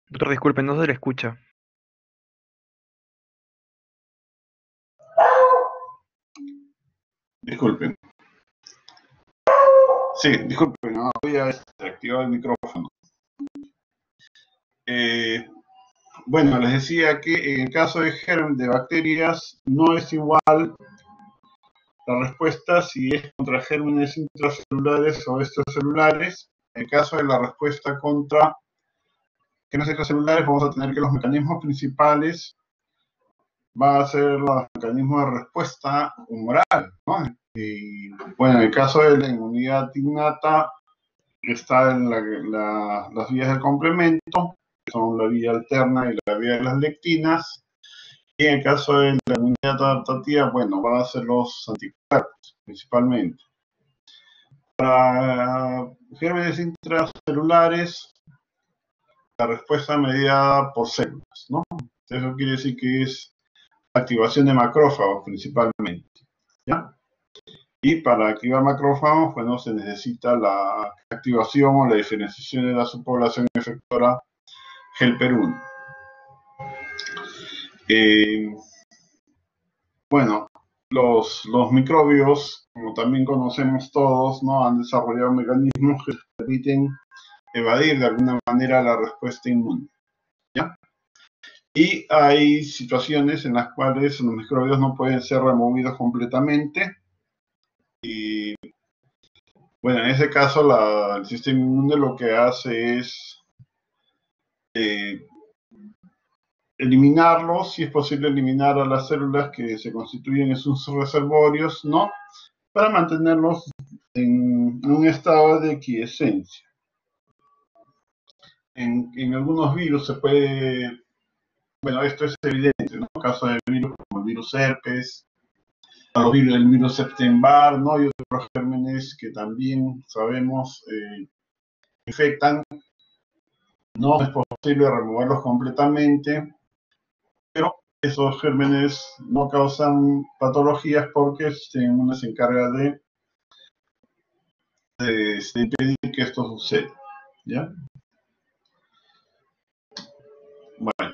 Doctor, disculpe, no se le escucha. Disculpen. Sí, disculpen, no había activado el micrófono. Eh, bueno, les decía que en el caso de bacterias no es igual la respuesta si es contra gérmenes intracelulares o extracelulares. En el caso de la respuesta contra gérmenes extracelulares vamos a tener que los mecanismos principales van a ser los mecanismos de respuesta humoral, ¿no? Y bueno, en el caso de la inmunidad innata está en las vías de complemento, que son la vía alterna y la vía de las lectinas. Y en el caso de la inmunidad adaptativa, bueno, van a ser los anticuerpos, principalmente. Para gérmenes intracelulares, la respuesta mediada por células, ¿no? Eso quiere decir que es activación de macrófagos, principalmente, ¿ya? Y para activar macrófagos, bueno, se necesita la activación o la diferenciación de la subpoblación efectora Helper-1. Bueno, los microbios, como también conocemos todos, ¿no? Han desarrollado mecanismos que permiten evadir de alguna manera la respuesta inmune, ¿ya? Y hay situaciones en las cuales los microbios no pueden ser removidos completamente. Y bueno, en ese caso el sistema inmune lo que hace es eliminarlos, si es posible eliminar a las células que se constituyen en sus reservorios, ¿no? Para mantenerlos en un estado de quiescencia. En algunos virus se puede, bueno, esto es evidente, ¿no? En caso de virus como el virus herpes, el virus Epstein-Barr, ¿no? Y otros gérmenes que también sabemos infectan. No es posible removerlos completamente, pero esos gérmenes no causan patologías porque el sistema inmune se encarga de impedir que esto suceda, ¿ya? Bueno,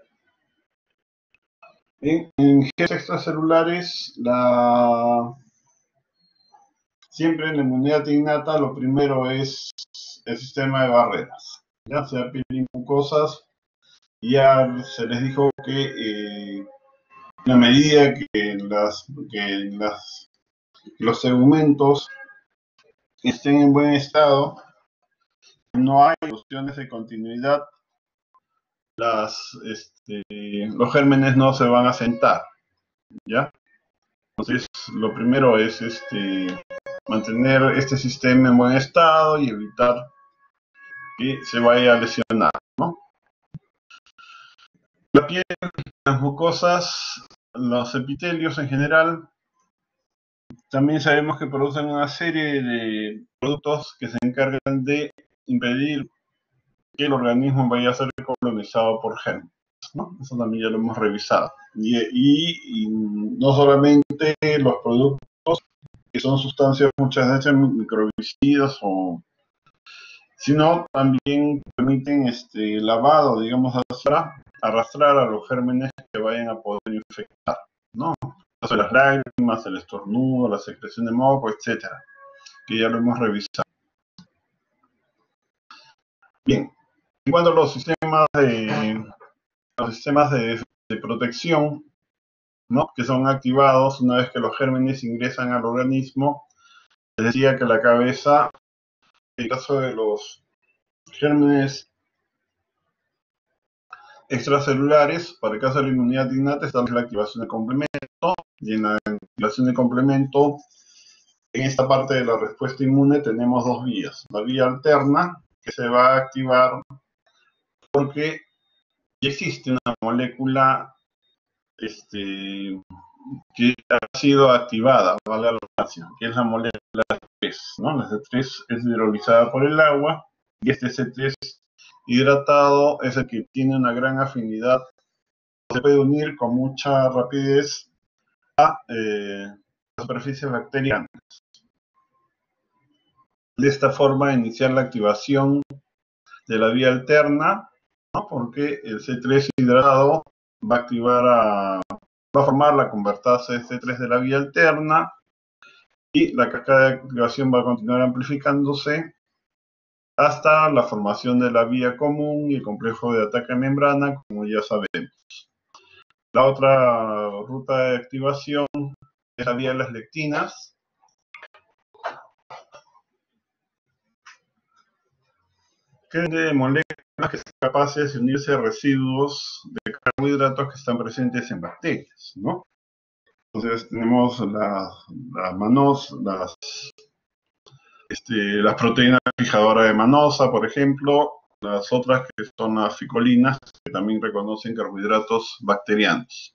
en genes extracelulares, siempre en la inmunidad innata lo primero es el sistema de barreras, ya sea piel y mucosas. Ya se les dijo que en la medida que los segmentos estén en buen estado, no hay cuestiones de continuidad, los gérmenes no se van a sentar, ¿ya? Entonces, lo primero es mantener este sistema en buen estado y evitar que se vaya a lesionar, ¿no? La piel, las mucosas, los epitelios en general, también sabemos que producen una serie de productos que se encargan de impedir que el organismo vaya a ser colonizado por gérmenes, ¿no? Eso también ya lo hemos revisado. Y no solamente los productos que son sustancias muchas veces microbicidas, sino también permiten lavado, digamos, arrastrar a los gérmenes que vayan a poder infectar, ¿no? Las lágrimas, el estornudo, la secreción de moco, etcétera, que ya lo hemos revisado. Bien, en cuanto a los sistemas de protección, ¿no? Que son activados una vez que los gérmenes ingresan al organismo, les decía que la cabeza, en el caso de los gérmenes extracelulares, para el caso de la inmunidad innata, está la activación de complemento, y en la activación de complemento, en esta parte de la respuesta inmune tenemos dos vías. La vía alterna, que se va a activar porque ya existe una molécula que ha sido activada, vale la redundancia, que es la molécula C3, ¿no? La C3 es hidrolizada por el agua y este C3 hidratado es el que tiene una gran afinidad, se puede unir con mucha rapidez a las superficies bacterianas. De esta forma, iniciar la activación de la vía alterna, ¿no? Porque el C3 hidratado va a va a formar la convertasa de C3 de la vía alterna y la cascada de activación va a continuar amplificándose hasta la formación de la vía común y el complejo de ataque a membrana, como ya sabemos. La otra ruta de activación es la vía de las lectinas, que de moléculas que son capaces de unirse a residuos de carbohidratos que están presentes en bacterias, ¿no? Entonces tenemos las las proteínas fijadoras de manosa, por ejemplo, las otras que son las ficolinas, que también reconocen carbohidratos bacterianos.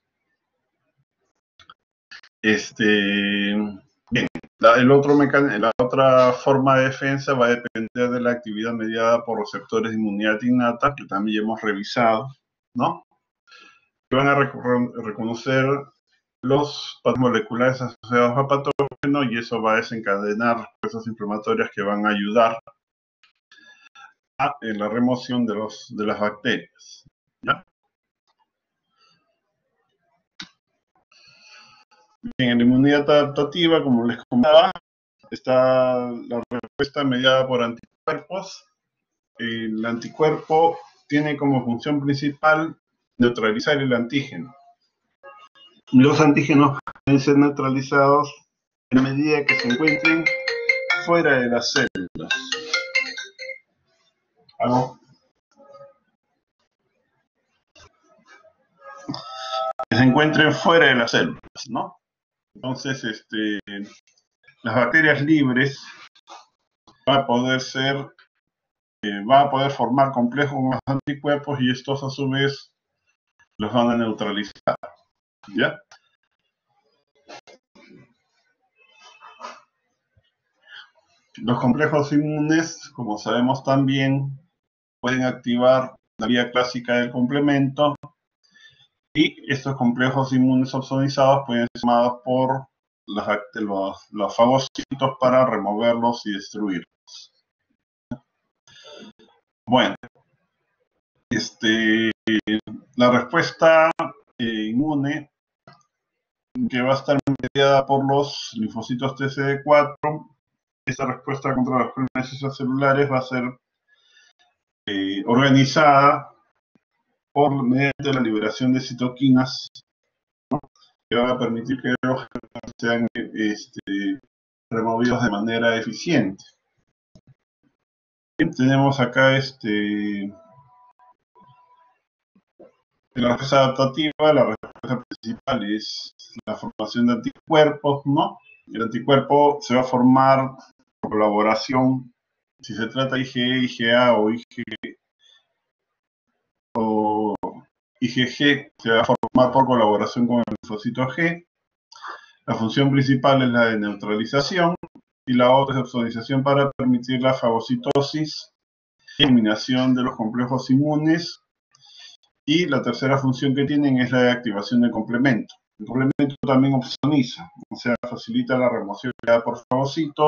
Bien, la otra forma de defensa va a depender de la actividad mediada por receptores de inmunidad innata, que también hemos revisado, ¿no? Que van a reconocer los patrones moleculares asociados a patógenos y eso va a desencadenar respuestas inflamatorias que van a ayudar en la remoción de las bacterias, ¿ya? Bien, en la inmunidad adaptativa, como les comentaba, está la respuesta mediada por anticuerpos. El anticuerpo tiene como función principal neutralizar el antígeno. Los antígenos pueden ser neutralizados en la medida que se encuentren fuera de las células. Que se encuentren fuera de las células, ¿no? Entonces, las bacterias libres van a poder formar complejos con los anticuerpos y estos a su vez los van a neutralizar, ¿ya? Los complejos inmunes, como sabemos también, pueden activar la vía clásica del complemento y estos complejos inmunes opsonizados pueden ser tomados por los fagocitos para removerlos y destruirlos. Bueno, la respuesta inmune que va a estar mediada por los linfocitos TCD4, esta respuesta contra las células extracelulares va a ser organizada mediante la liberación de citoquinas, ¿no? Que van a permitir que los genes sean removidos de manera eficiente. Bien, tenemos acá la respuesta adaptativa, la respuesta principal es la formación de anticuerpos, ¿no? El anticuerpo se va a formar por colaboración, si se trata de IgE, IgA o IgG, se va a formar por colaboración con el linfocito G. La función principal es la de neutralización y la otra es opsonización para permitir la fagocitosis y eliminación de los complejos inmunes. Y la tercera función que tienen es la de activación del complemento. El complemento también opsoniza, o sea, facilita la remoción por fagocitos.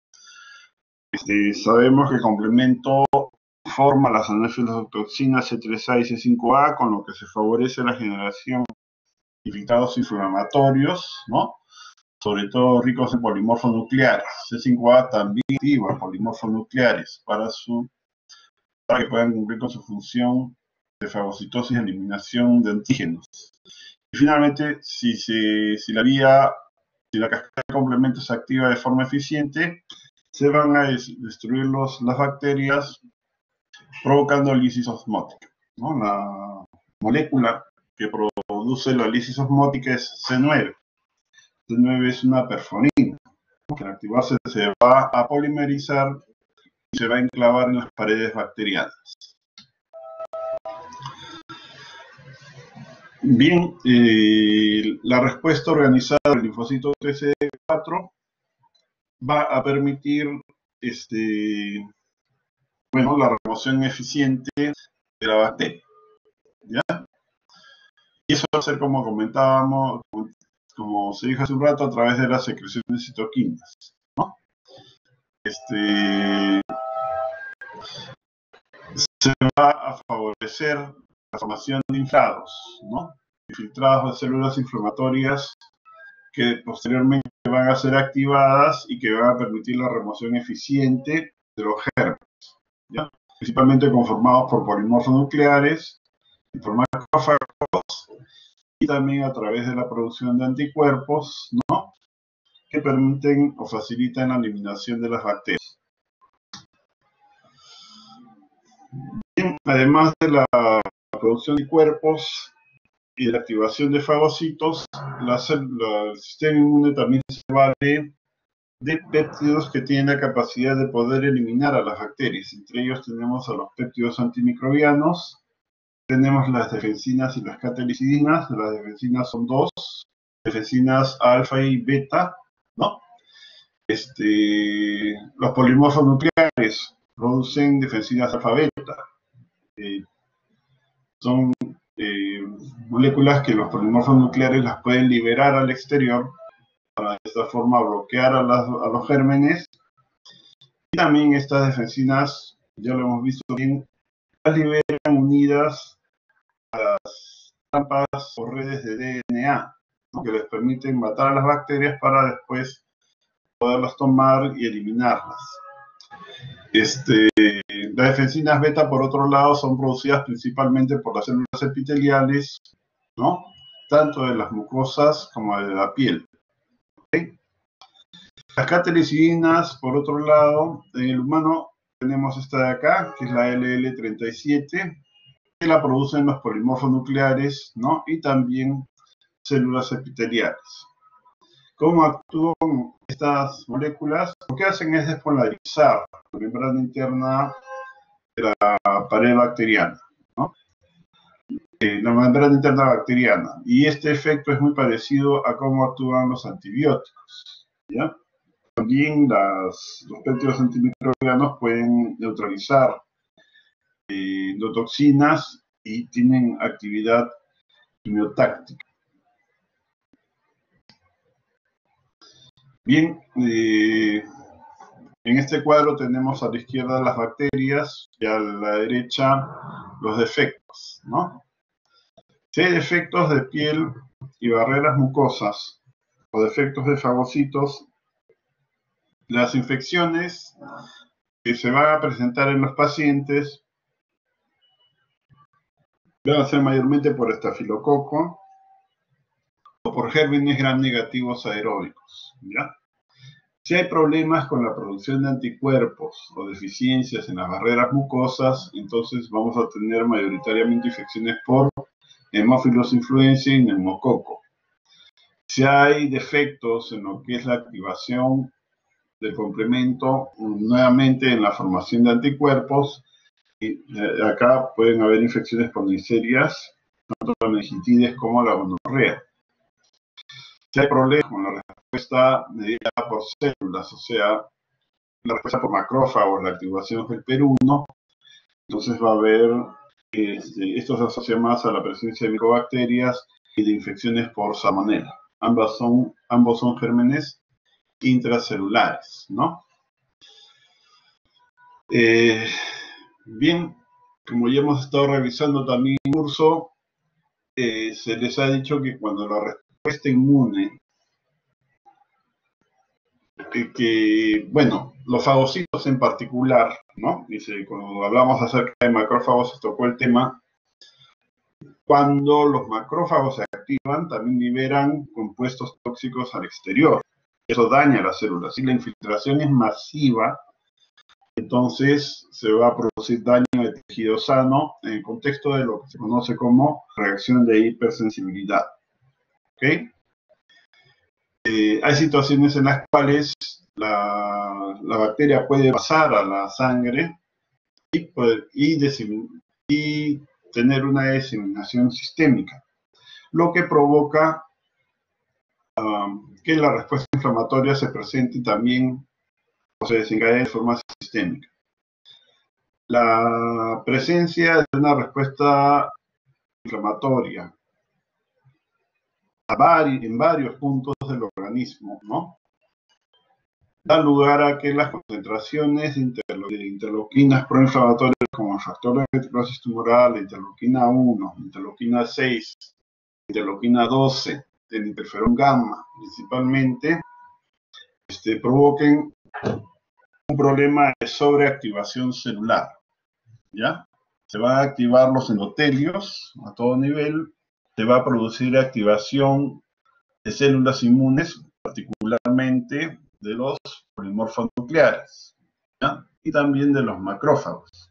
Sabemos que el complemento forma las anafilatoxinas C3A y C5A, con lo que se favorece la generación de infiltrados inflamatorios, ¿no? Sobre todo ricos en polimorfos nucleares. C5A también activa polimorfos nucleares para que puedan cumplir con su función de fagocitosis y eliminación de antígenos. Y finalmente, si la cascada de complemento se activa de forma eficiente, se van a destruir las bacterias provocando lisis osmótica, ¿no? La molécula que produce la lisis osmótica es C9. C9 es una perforina, que al activarse se va a polimerizar y se va a enclavar en las paredes bacterianas. Bien, la respuesta organizada del linfocito TCD4 va a permitir la remoción eficiente de la bacteria, ¿ya? Y eso va a ser, como comentábamos, como se dijo hace un rato, a través de la secreción de citoquinas, ¿no? Se va a favorecer favorecer la formación de infiltrados, ¿no? Infiltrados de células inflamatorias que posteriormente van a ser activadas y que van a permitir la remoción eficiente de los gérmenes, ¿ya? Principalmente conformados por polimorfos nucleares, por macrófagos y también a través de la producción de anticuerpos, ¿no? Que permiten o facilitan la eliminación de las bacterias. Bien, además de la producción de anticuerpos y de la activación de fagocitos, el sistema inmune también se vale de péptidos que tienen la capacidad de poder eliminar a las bacterias. Entre ellos tenemos a los péptidos antimicrobianos, tenemos las defensinas y las catalicidinas. Las defensinas son dos, defensinas alfa y beta, ¿no? Los polimorfos nucleares producen defensinas alfa-beta. Son moléculas que los polimorfos nucleares las pueden liberar al exterior para de esta forma bloquear a los gérmenes. Y también estas defensinas, ya lo hemos visto bien, las liberan unidas a las trampas o redes de DNA, ¿no? Que les permiten matar a las bacterias para después poderlas tomar y eliminarlas. Las defensinas beta, por otro lado, son producidas principalmente por las células epiteliales, ¿no? Tanto de las mucosas como de la piel. ¿Okay? Las catalicidinas, por otro lado, en el humano tenemos esta de acá, que es la LL37, que la producen los polimorfos nucleares, ¿no? Y también células epiteliales. ¿Cómo actúan estas moléculas? Lo que hacen es despolarizar la membrana interna de la pared bacteriana, ¿no? La membrana interna bacteriana. Y este efecto es muy parecido a cómo actúan los antibióticos, ¿ya? También los péptidos antimicrobianos pueden neutralizar endotoxinas y tienen actividad quimiotáctica. Bien, en este cuadro tenemos a la izquierda las bacterias y a la derecha los defectos, ¿no? Si hay defectos de piel y barreras mucosas o defectos de fagocitos, las infecciones que se van a presentar en los pacientes van a ser mayormente por estafilococo o por gérmenes gram negativos aeróbicos, ¿ya? Si hay problemas con la producción de anticuerpos o deficiencias en las barreras mucosas, entonces vamos a tener mayoritariamente infecciones por Haemophilus influenzae y neumococo. Si hay defectos en lo que es la activación del complemento, nuevamente en la formación de anticuerpos, y acá pueden haber infecciones por Neisseria, tanto la meningitis como la gonorrea. Si hay problemas con la respuesta mediada por células, o sea, la respuesta por macrófagos, la activación del PER1, entonces va a haber, esto se asocia más a la presencia de micobacterias y de infecciones por salmonella. Ambos son gérmenes intracelulares, ¿no? Bien, como ya hemos estado revisando también en el curso, se les ha dicho que cuando la respuesta inmune, bueno, los fagocitos en particular, ¿no? Dice, cuando hablamos acerca de macrófagos se tocó el tema. Cuando los macrófagos se activan, también liberan compuestos tóxicos al exterior. Eso daña a las células. Si la infiltración es masiva, entonces se va a producir daño de tejido sano en el contexto de lo que se conoce como reacción de hipersensibilidad. ¿Okay? Hay situaciones en las cuales la bacteria puede pasar a la sangre y tener una diseminación sistémica, lo que provoca que la respuesta inflamatoria se presente también o se desencadene de forma sistémica. La presencia de una respuesta inflamatoria en varios puntos del organismo, ¿no? da lugar a que las concentraciones de interleuquinas proinflamatorias como el factor de necrosis tumoral, la interleuquina 1, interleuquina 6, interleuquina 12, del interferón gamma, principalmente, provoquen un problema de sobreactivación celular, ¿ya? Se van a activar los endotelios a todo nivel, se va a producir activación de células inmunes, particularmente de los polimorfonucleares, ¿ya? Y también de los macrófagos.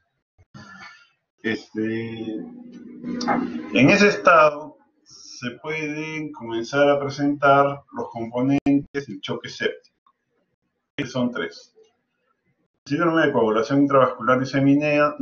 En ese estado se pueden comenzar a presentar los componentes del choque séptico, que son tres. Síndrome de coagulación intravascular diseminada,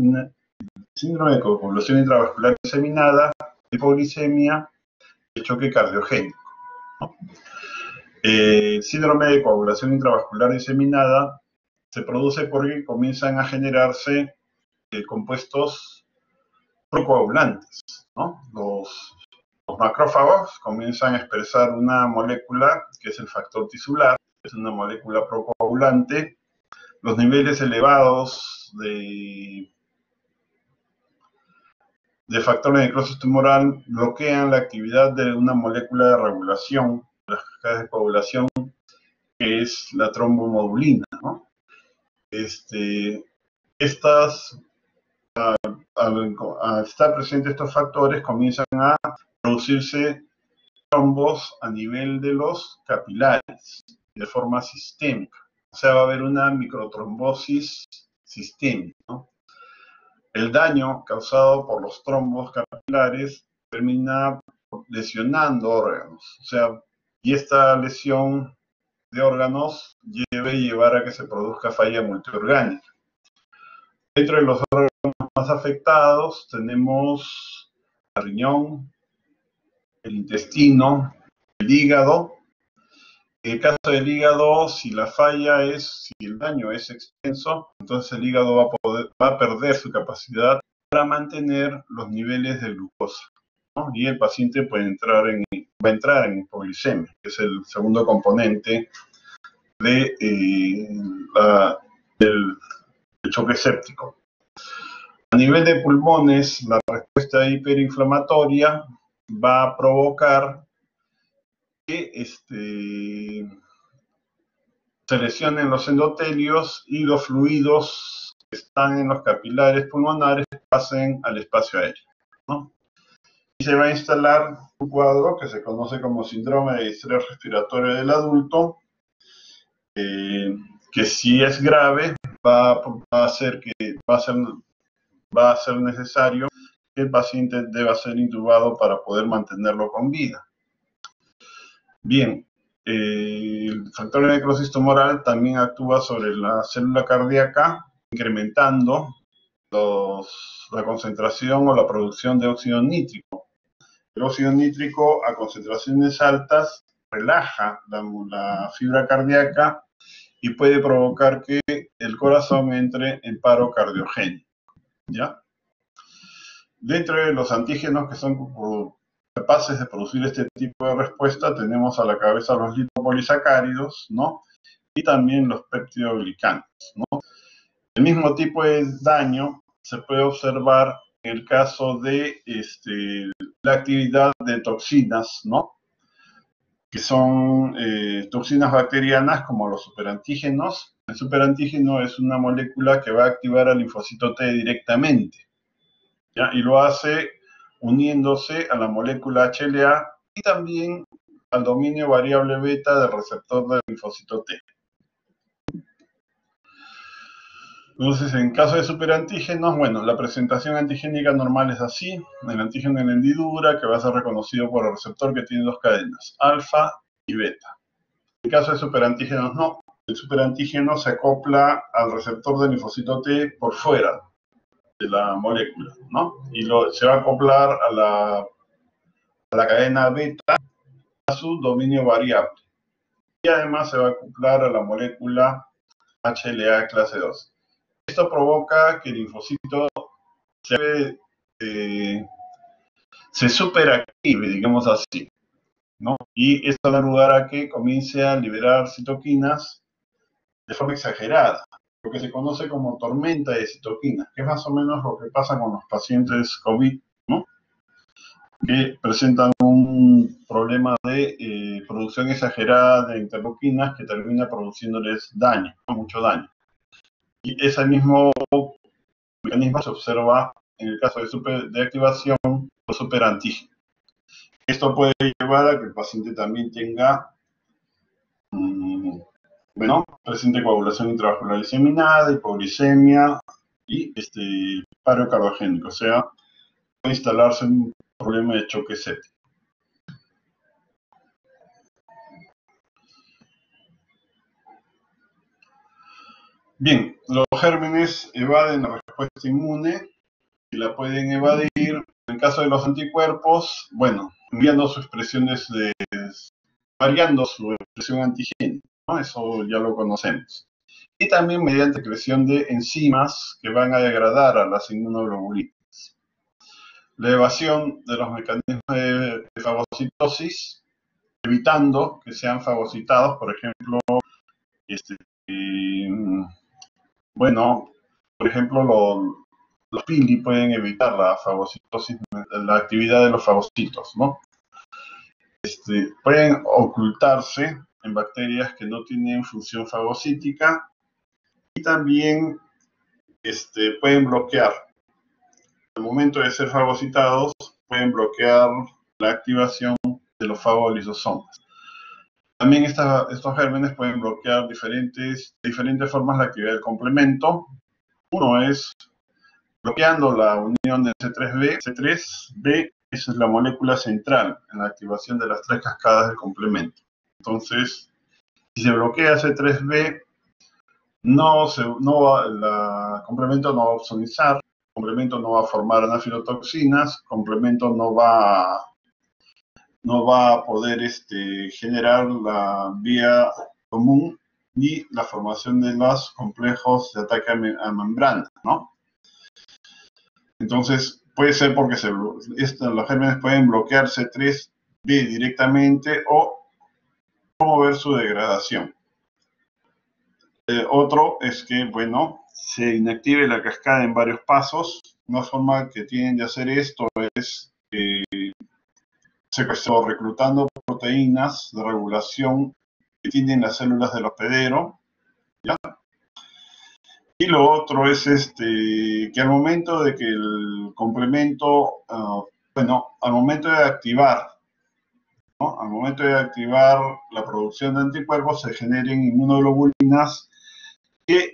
hipoglicemia y choque cardiogénico, ¿no? Síndrome de coagulación intravascular diseminada se produce porque comienzan a generarse compuestos procoagulantes, ¿no? Los macrófagos comienzan a expresar una molécula que es el factor tisular, que es una molécula procoagulante. Los niveles elevados de factor de necrosis tumoral bloquean la actividad de una molécula de regulación de las cascadas de coagulación, que es la trombomodulina, ¿no? Al estar presentes estos factores, comienzan a producirse trombos a nivel de los capilares, de forma sistémica. O sea, va a haber una microtrombosis sistémica, ¿no? El daño causado por los trombos capilares termina lesionando órganos. O sea, y esta lesión de órganos llevar a que se produzca falla multiorgánica. Dentro de los órganos más afectados tenemos el riñón, el intestino, el hígado. En el caso del hígado, si el daño es extenso, entonces el hígado va a perder su capacidad para mantener los niveles de glucosa, ¿no? Y el paciente va a entrar en hipoglicemia, que es el segundo componente del choque séptico. A nivel de pulmones, la respuesta hiperinflamatoria va a provocar que se lesionen los endotelios y los fluidos que están en los capilares pulmonares pasen al espacio aéreo, ¿no? Y se va a instalar un cuadro que se conoce como síndrome de distrés respiratorio del adulto, que si es grave va a ser necesario que el paciente deba ser intubado para poder mantenerlo con vida. Bien, el factor de necrosis tumoral también actúa sobre la célula cardíaca, incrementando la concentración o la producción de óxido nítrico. El óxido nítrico a concentraciones altas relaja la fibra cardíaca y puede provocar que el corazón entre en paro cardiogénico, ¿ya? Dentro de los antígenos que son capaces de producir este tipo de respuesta, tenemos a la cabeza los lipopolisacáridos, ¿no? Y también los peptidoglicanos, ¿no? El mismo tipo de daño se puede observar en el caso de la actividad de toxinas, ¿no? Que son toxinas bacterianas como los superantígenos. El superantígeno es una molécula que va a activar al linfocito T directamente, ¿ya? Y lo hace uniéndose a la molécula HLA y también al dominio variable beta del receptor del linfocito T. Entonces, en caso de superantígenos, bueno, la presentación antigénica normal es así: el antígeno en la hendidura, que va a ser reconocido por el receptor, que tiene dos cadenas, alfa y beta. En caso de superantígenos, no. El superantígeno se acopla al receptor del linfocito T por fuera de la molécula, ¿no? Y se va a acoplar a la cadena beta a su dominio variable. Y además se va a acoplar a la molécula HLA clase 2. Esto provoca que el linfocito se superactive, digamos así, ¿no? Y esto da lugar a que comience a liberar citoquinas de forma exagerada, lo que se conoce como tormenta de citoquinas, que es más o menos lo que pasa con los pacientes COVID, ¿no? Que presentan un problema de producción exagerada de interleuquinas que termina produciéndoles daño, mucho daño. Y ese mismo mecanismo se observa en el caso de activación o superantígeno. Esto puede llevar a que el paciente también tenga, presente coagulación intravascular diseminada, hipoglicemia y paro cardiogénico, o sea, puede instalarse un problema de choque séptico. Bien, los gérmenes evaden la respuesta inmune y la pueden evadir, en el caso de los anticuerpos, bueno, variando su expresión antigénica, ¿no? Eso ya lo conocemos. Y también mediante creación de enzimas que van a degradar a las inmunoglobulinas. La evasión de los mecanismos de fagocitosis, evitando que sean fagocitados, por ejemplo, por ejemplo, los pili pueden evitar la fagocitosis, la actividad de los fagocitos, ¿no? Pueden ocultarse en bacterias que no tienen función fagocítica y también pueden bloquear. Al momento de ser fagocitados, pueden bloquear la activación de los fagolisosomas. También estos gérmenes pueden bloquear de diferentes formas la actividad del complemento. Uno es bloqueando la unión de C3b. C3b, esa es la molécula central en la activación de las 3 cascadas del complemento. Entonces, si se bloquea C3b, el complemento no va a opsonizar, el complemento no va a formar anafilotoxinas, el complemento no va a poder generar la vía común ni la formación de los complejos de ataque a membrana, ¿no? Entonces, puede ser porque los gérmenes pueden bloquear C3b directamente o promover su degradación. Otro es que, bueno, se inactive la cascada en varios pasos. Una forma que tienen de hacer esto es reclutando proteínas de regulación que tienen las células del hospedero, ¿ya? Y lo otro es que al momento de que el complemento, al momento de activar, ¿no? Al momento de activar la producción de anticuerpos, se generen inmunoglobulinas que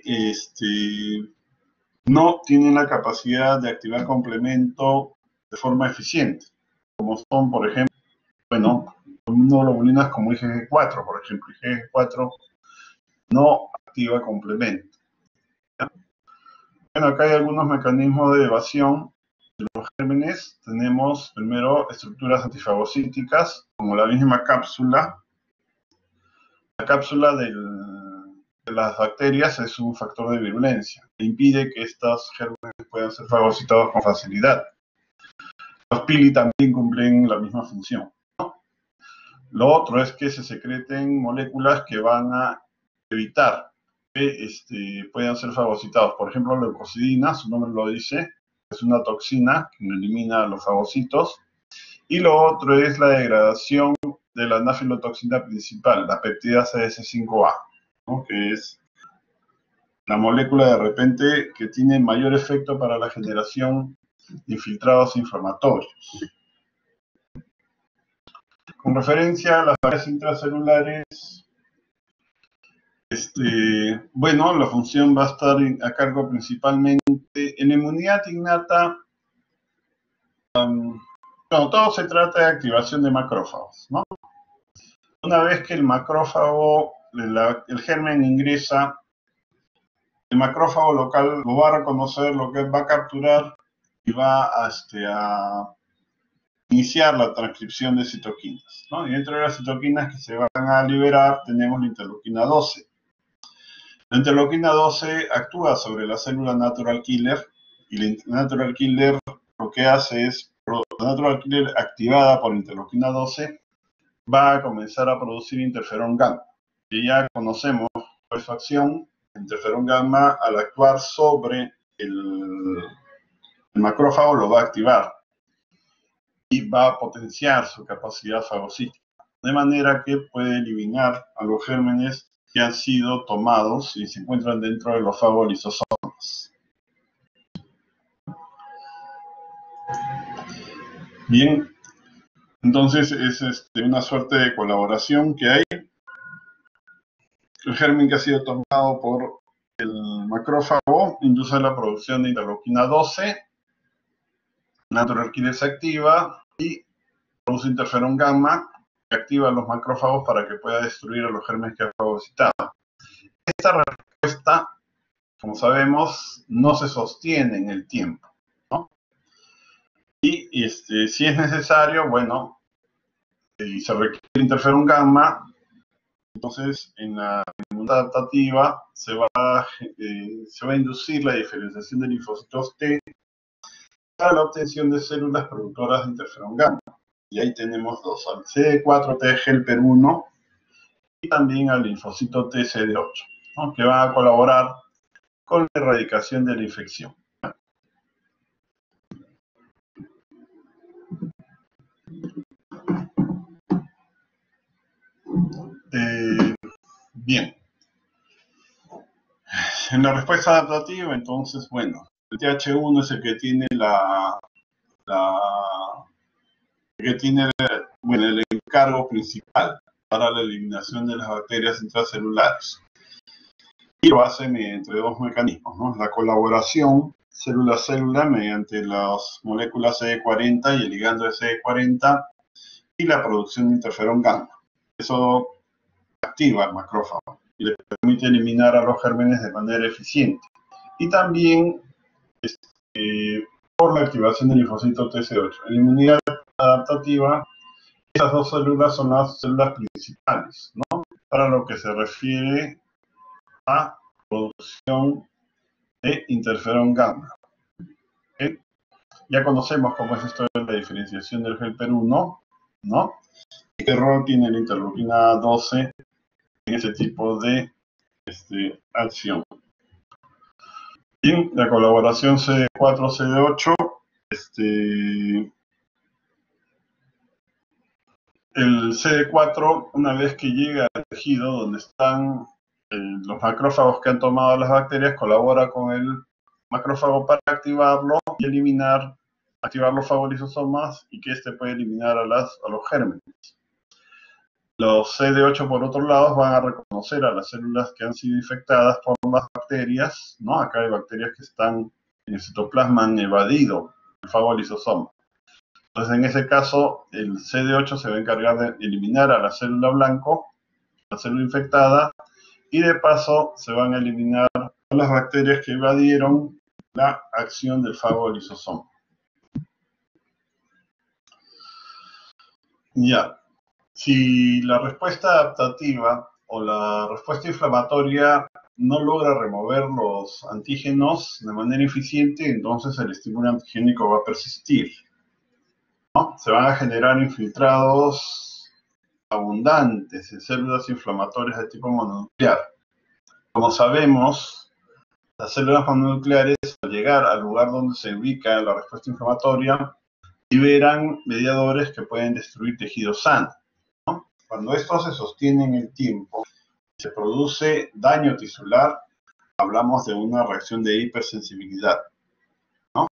no tienen la capacidad de activar complemento de forma eficiente, como son, por ejemplo, inmunoglobulinas como IgG4, por ejemplo. IgG4 no activa complemento. ¿Ya? Bueno, acá hay algunos mecanismos de evasión de los gérmenes. Tenemos primero estructuras antifagocíticas, como la misma cápsula. La cápsula de las bacterias es un factor de virulencia que impide que estos gérmenes puedan ser fagocitados con facilidad. Los pili también cumplen la misma función, ¿no? Lo otro es que se secreten moléculas que van a evitar que puedan ser fagocitados. Por ejemplo, la leucocidina, su nombre lo dice, es una toxina que elimina los fagocitos. Y lo otro es la degradación de la anafilotoxina principal, la peptidasa S5A, ¿no? Que es la molécula de repente que tiene mayor efecto para la generación de infiltrados inflamatorios. Con referencia a las bacterias intracelulares, la función va a estar a cargo principalmente en la inmunidad innata. Todo se trata de activación de macrófagos, ¿no? Una vez que el macrófago, el germen ingresa, el macrófago local lo va a reconocer, lo que va a capturar y va a iniciar la transcripción de citoquinas, ¿no? Y dentro de las citoquinas que se van a liberar tenemos la interleuquina 12. La interleuquina 12 actúa sobre la célula natural killer y la natural killer lo que hace es, la natural killer activada por interleuquina 12 va a comenzar a producir interferón gamma, que ya conocemos putrefacción, el interferón gamma al actuar sobre el macrófago lo va a activar y va a potenciar su capacidad fagocítica, de manera que puede eliminar a los gérmenes que han sido tomados y se encuentran dentro de los fagolisosomas. Bien, entonces es una suerte de colaboración que hay. El germen que ha sido tomado por el macrófago induce la producción de interleuquina 12, natural killer se activa y produce interferón gamma que activa a los macrófagos para que pueda destruir a los gérmenes que ha fagocitado. Esta respuesta, como sabemos, no se sostiene en el tiempo, ¿no? Y si es necesario, bueno, y se requiere interferón gamma, entonces en la inmunidad adaptativa se va a inducir la diferenciación de linfocitos T para la obtención de células productoras de interferón gamma. Y ahí tenemos dos, al CD4 T helper 1 y también al linfocito T CD8, ¿no? Que van a colaborar con la erradicación de la infección. Bien. En la respuesta adaptativa, entonces, bueno, el TH1 es el que tiene el encargo principal para la eliminación de las bacterias intracelulares. Y lo hace mediante dos mecanismos, ¿no? La colaboración célula-célula mediante las moléculas CD40 y el ligando de CD40 y la producción de interferón gamma. Eso activa al macrófago y le permite eliminar a los gérmenes de manera eficiente. Y también por la activación del linfocito TC8. En la inmunidad adaptativa, esas dos células son las células principales, ¿no? Para lo que se refiere a producción de interferón gamma. ¿Okay? Ya conocemos cómo es esto de la diferenciación del helper 1, ¿no? ¿Qué rol tiene la interleuquina 12 en ese tipo de acción? Y la colaboración CD4-CD8, el CD4, una vez que llega al tejido donde están los macrófagos que han tomado las bacterias, colabora con el macrófago para activarlo y activar los fagolisosomas y que puede eliminar a los gérmenes. Los CD8, por otro lado, van a reconocer a las células que han sido infectadas por las bacterias, ¿no? Acá hay bacterias que están en el citoplasma, han evadido el fagolisosoma. Entonces, en ese caso, el CD8 se va a encargar de eliminar a la célula blanco, la célula infectada, y de paso se van a eliminar a las bacterias que evadieron la acción del fagolisosoma. Ya. Si la respuesta adaptativa o la respuesta inflamatoria no logra remover los antígenos de manera eficiente, entonces el estímulo antigénico va a persistir, ¿no? Se van a generar infiltrados abundantes en células inflamatorias de tipo mononuclear. Como sabemos, las células mononucleares, al llegar al lugar donde se ubica la respuesta inflamatoria, liberan mediadores que pueden destruir tejido sano. Cuando esto se sostiene en el tiempo y se produce daño tisular, hablamos de una reacción de hipersensibilidad, ¿no?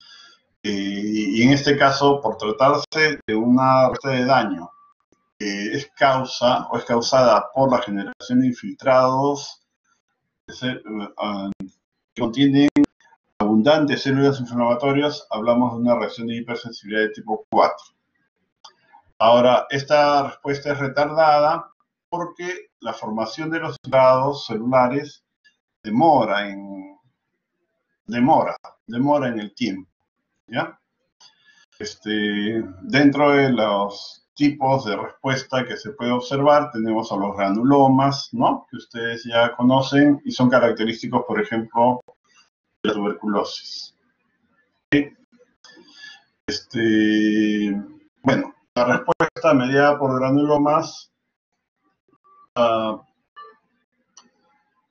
Y en este caso, por tratarse de una respuesta de daño que es causada por la generación de infiltrados que contienen abundantes células inflamatorias, hablamos de una reacción de hipersensibilidad de tipo 4. Ahora, esta respuesta es retardada porque la formación de los infiltrados celulares demora en el tiempo, ¿ya? Dentro de los tipos de respuesta que se puede observar, tenemos a los granulomas, ¿no? Que ustedes ya conocen y son característicos, por ejemplo, de la tuberculosis. Bueno, la respuesta mediada por granulomas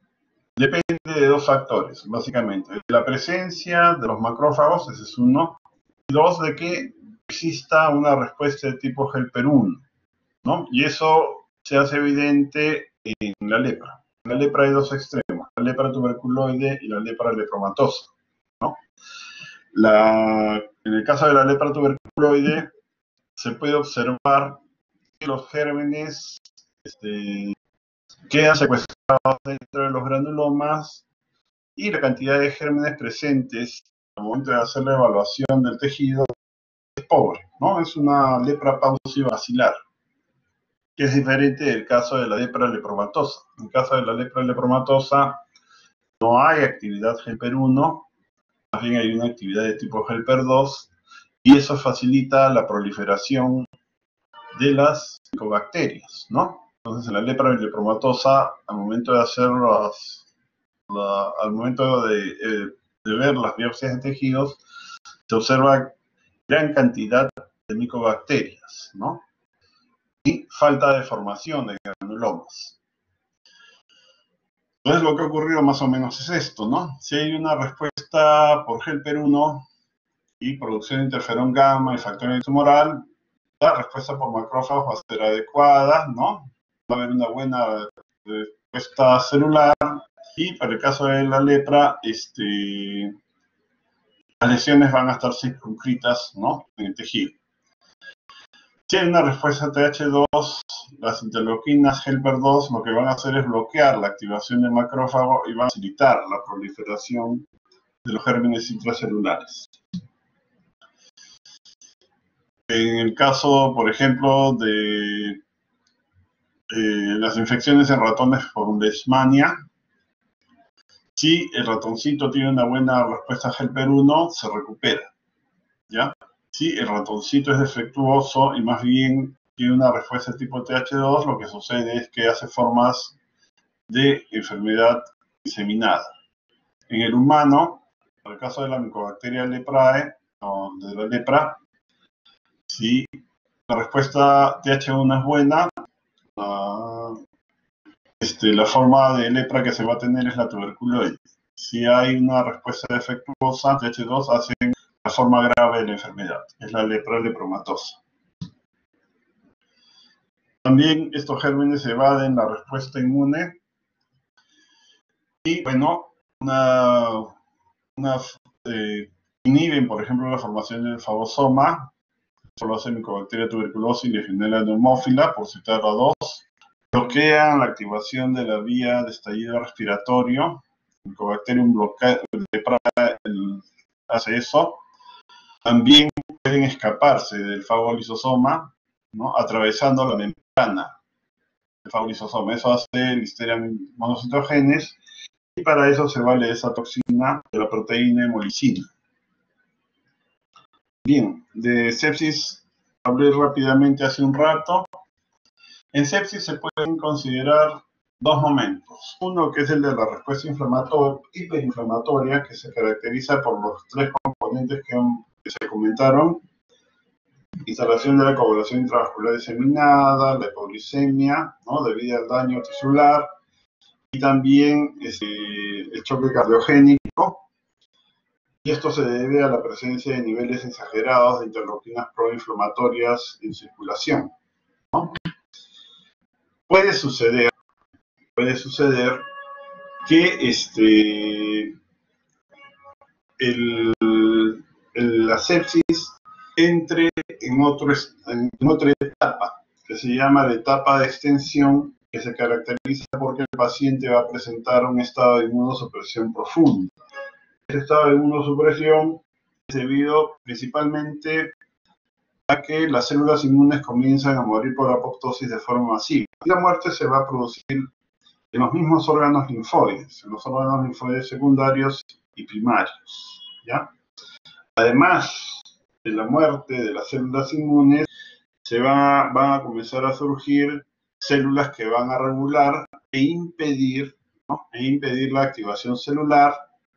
Depende de dos factores, básicamente. La presencia de los macrófagos, ese es uno. Y dos, de que exista una respuesta de tipo helper 1, ¿no? Y eso se hace evidente en la lepra. En la lepra hay dos extremos, la lepra tuberculoide y la lepra lepromatosa, ¿no? En el caso de la lepra tuberculoide, se puede observar que los gérmenes quedan secuestrados dentro de los granulomas y la cantidad de gérmenes presentes al momento de hacer la evaluación del tejido es pobre, ¿no? Es una lepra paucibacilar, que es diferente del caso de la lepra lepromatosa. En el caso de la lepra lepromatosa no hay actividad helper 1, más bien hay una actividad de tipo helper 2, y eso facilita la proliferación de las micobacterias, ¿no? Entonces, en la lepra lepromatosa, al momento de hacer al momento de ver las biopsias de tejidos, se observa gran cantidad de micobacterias, ¿no? Y falta de formación de granulomas. Entonces, lo que ha ocurrido más o menos es esto, ¿no? Si hay una respuesta por helper 1 y producción de interferón gamma y factor tumoral, la respuesta por macrófagos va a ser adecuada, ¿no? Va a haber una buena respuesta celular y para el caso de la lepra, las lesiones van a estar circunscritas, ¿no? En el tejido. Si hay una respuesta TH2, las interleuquinas helper 2 lo que van a hacer es bloquear la activación del macrófago y van a facilitar la proliferación de los gérmenes intracelulares. En el caso, por ejemplo, de las infecciones en ratones por leishmania, si el ratoncito tiene una buena respuesta helper 1, se recupera, ¿ya? Si el ratoncito es defectuoso y más bien tiene una respuesta tipo TH2, lo que sucede es que hace formas de enfermedad diseminada. En el humano, en el caso de la Mycobacteria leprae, o de la lepra, si la respuesta TH1 es buena, la forma de lepra que se va a tener es la tuberculoide. Si hay una respuesta defectuosa, TH2 hace la forma grave de la enfermedad, es la lepra lepromatosa. También estos gérmenes evaden la respuesta inmune y, bueno, inhiben, por ejemplo, la formación del fagosoma, eso lo hace Mycobacteria tuberculosis y Legionella pneumófila, por citar a dos. Bloquean la activación de la vía de estallido respiratorio. Mycobacterium leprae hace eso. También pueden escaparse del fagolisosoma, ¿no? Atravesando la membrana del fagolisosoma. Eso hace Listeria monocytogenes y para eso se vale esa toxina de la proteína hemolicina. Bien, de sepsis hablé rápidamente hace un rato. En sepsis se pueden considerar dos momentos. Uno que es el de la respuesta hiperinflamatoria, que se caracteriza por los tres componentes que se comentaron: instalación de la coagulación intravascular diseminada, la hipoglicemia, ¿no?, debido al daño tisular, y también el choque cardiogénico. Y esto se debe a la presencia de niveles exagerados de interleuquinas proinflamatorias en circulación, ¿no? Puede suceder que la sepsis entre en otra etapa, que se llama la etapa de extensión, que se caracteriza porque el paciente va a presentar un estado de inmunosupresión profunda. Este estado de inmunosupresión es debido principalmente a que las células inmunes comienzan a morir por apoptosis de forma masiva. Y la muerte se va a producir en los mismos órganos linfoides, en los órganos linfoides secundarios y primarios, ¿ya? Además de la muerte de las células inmunes, van a comenzar a surgir células que van a regular e impedir la activación celular.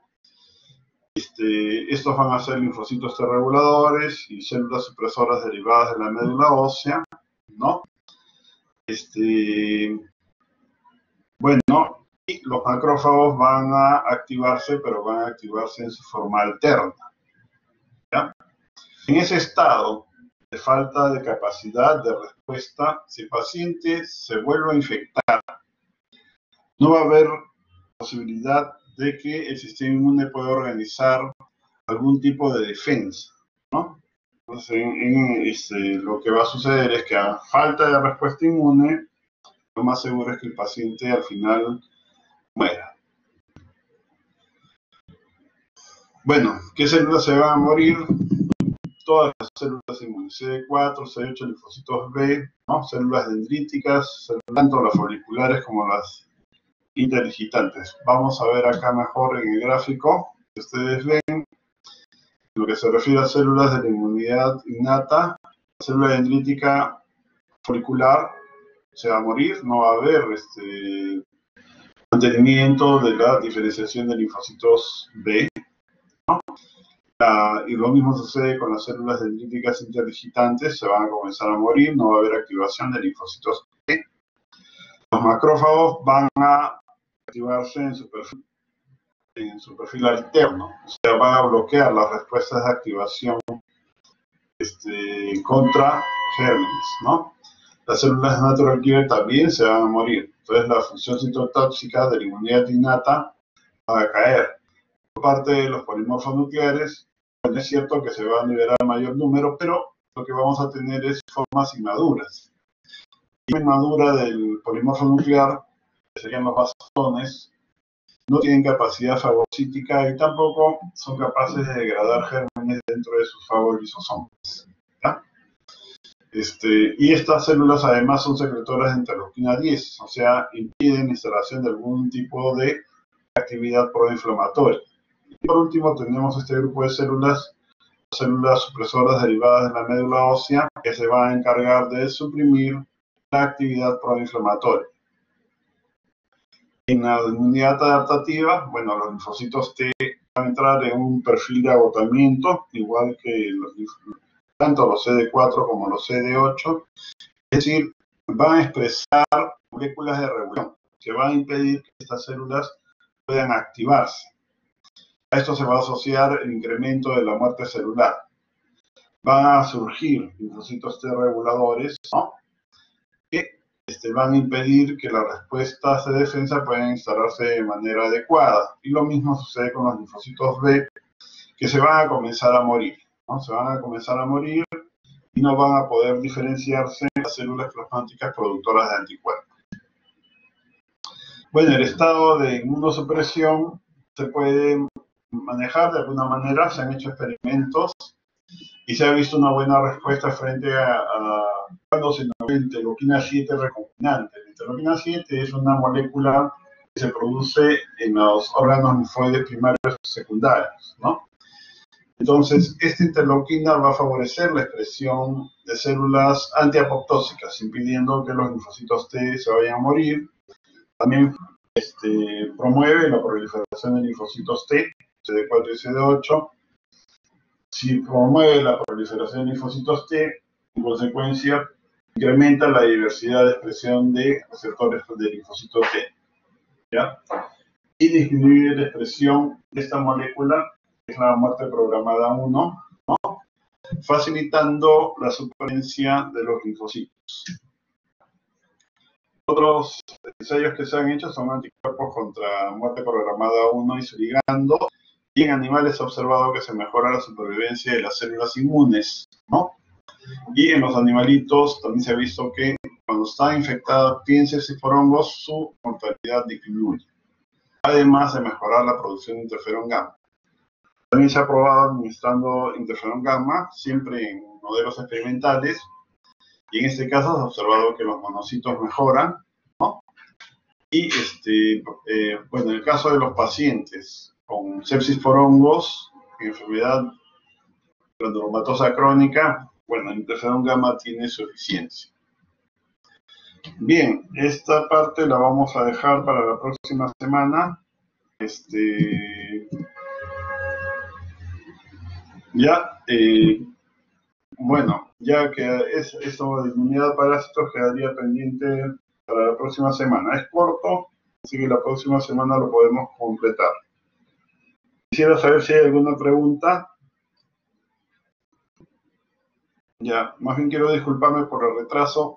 Estos van a ser linfocitos T reguladores y células supresoras derivadas de la médula ósea, ¿no? Bueno, y los macrófagos van a activarse, pero van a activarse en su forma alterna, ¿ya? En ese estado de falta de capacidad de respuesta, si el paciente se vuelve a infectar, no va a haber posibilidad de que el sistema inmune pueda organizar algún tipo de defensa, ¿no? Entonces, lo que va a suceder es que a falta de respuesta inmune, lo más seguro es que el paciente al final muera. Bueno, ¿qué células se van a morir? Todas las células inmunes, CD4, CD8, linfocitos B, ¿no? Células dendríticas, tanto las foliculares como las interdigitantes. Vamos a ver acá mejor en el gráfico que ustedes ven. Lo que se refiere a células de la inmunidad innata, la célula dendrítica folicular se va a morir, no va a haber mantenimiento de la diferenciación de linfocitos B, ¿no? Y lo mismo sucede con las células dendríticas interdigitantes, se van a comenzar a morir, no va a haber activación de linfocitos B. Los macrófagos van a activarse en su perfil alterno, o sea, van a bloquear las respuestas de activación contra gérmenes, ¿no? Las células natural killer también se van a morir, entonces la función citotóxica de la inmunidad innata va a caer. Por parte de los polimorfos nucleares, bueno, es cierto que se va a liberar mayor número, pero lo que vamos a tener es formas inmaduras. La inmadura del polimorfo nuclear, que serían los basones, no tienen capacidad fagocítica y tampoco son capaces de degradar gérmenes dentro de sus fagolisosomas, ¿ya? Y estas células además son secretoras de interleuquina 10, o sea, impiden la instalación de algún tipo de actividad proinflamatoria. Y por último tenemos este grupo de células supresoras derivadas de la médula ósea, que se van a encargar de suprimir la actividad proinflamatoria. En la inmunidad adaptativa, bueno, los linfocitos T van a entrar en un perfil de agotamiento, igual que tanto los CD4 como los CD8, es decir, van a expresar moléculas de regulación que van a impedir que estas células puedan activarse. A esto se va a asociar el incremento de la muerte celular. Van a surgir linfocitos T reguladores, ¿no?, que van a impedir que las respuestas de defensa puedan instalarse de manera adecuada. Y lo mismo sucede con los linfocitos B, que se van a comenzar a morir, ¿no? Se van a comenzar a morir y no van a poder diferenciarse las células plasmáticas productoras de anticuerpos. Bueno, el estado de inmunosupresión se puede manejar de alguna manera, se han hecho experimentos y se ha visto una buena respuesta frente a cuando se inocula interleuquina 7 recombinante. La interleuquina 7 es una molécula que se produce en los órganos linfoides primarios y secundarios, ¿no? Entonces, esta interleuquina va a favorecer la expresión de células antiapoptósicas, impidiendo que los linfocitos T se vayan a morir. También promueve la proliferación de linfocitos T, CD4 y CD8. Si promueve la proliferación de linfocitos T, en consecuencia, incrementa la diversidad de expresión de receptores de linfocitos T, ¿ya? Y disminuye la expresión de esta molécula, que es la muerte programada 1, ¿no?, facilitando la supervivencia de los linfocitos. Otros ensayos que se han hecho son anticuerpos contra muerte programada 1 y su ligando, y en animales se ha observado que se mejora la supervivencia de las células inmunes, ¿no? Y en los animalitos también se ha visto que cuando está infectada tienen sepsis por hongos, su mortalidad disminuye, además de mejorar la producción de interferón gamma. También se ha probado administrando interferón gamma, siempre en modelos experimentales, y en este caso se ha observado que los monocitos mejoran, ¿no? Y bueno, en el caso de los pacientes con sepsis por hongos, enfermedad granulomatosa crónica, bueno, el interferón gamma tiene su eficiencia. Bien, esta parte la vamos a dejar para la próxima semana. Bueno, ya que esto de inmunidad a parásitos quedaría pendiente para la próxima semana. Es corto, así que la próxima semana lo podemos completar. Quisiera saber si hay alguna pregunta. Ya, más bien quiero disculparme por el retraso.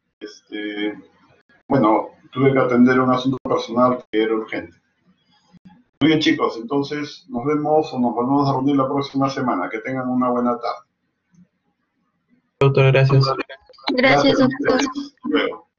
Bueno, tuve que atender un asunto personal que era urgente. Muy bien, chicos, entonces nos vemos o nos volvemos a reunir la próxima semana. Que tengan una buena tarde. Doctor, gracias. Gracias, doctor. Hasta luego.